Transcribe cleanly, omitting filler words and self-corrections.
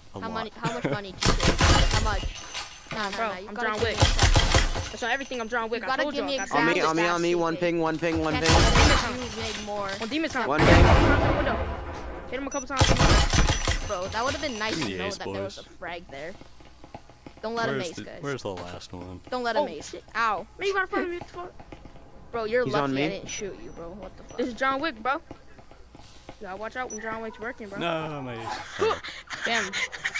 A How lot. much money did you get? How much? Nah, Bro, you I'm gotta John give me Wick. exact- That's not everything. I'm John Wick. You I gotta told give you. me I got exact- On me, one ping. Yes, you made more. On demon time. One Hit ping. him window. Hit him a couple times. Bro, that would have been nice Give to me the know ace, that there was a boys. frag there. Don't let him ace, guys. Where's the last one? Don't let him Oh, ace. shit. Ow. Man, you got in front of me. What the fuck? Bro, you're He's lucky on me. I didn't shoot you, bro. What the fuck? This is John Wick, bro. You gotta watch out when John Wick's working, bro. No, my ace. Damn.